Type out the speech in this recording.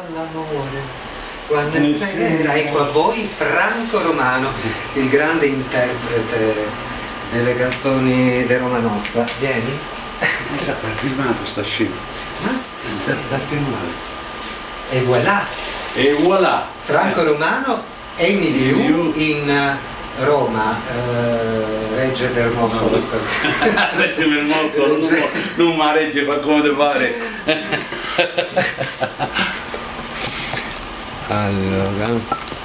all'amore quando sera. Ecco a voi Franco Romano, il grande interprete delle canzoni di Roma Nostra. Vieni? Esatto, ha filmato sta scena. Ma sì, Da filmare. e voilà, E voilà! Franco Romano, Emily Liu in Roma, Regge del Moccolo stasera. Regge del Moccolo, non ma regge fa come te pare. Allora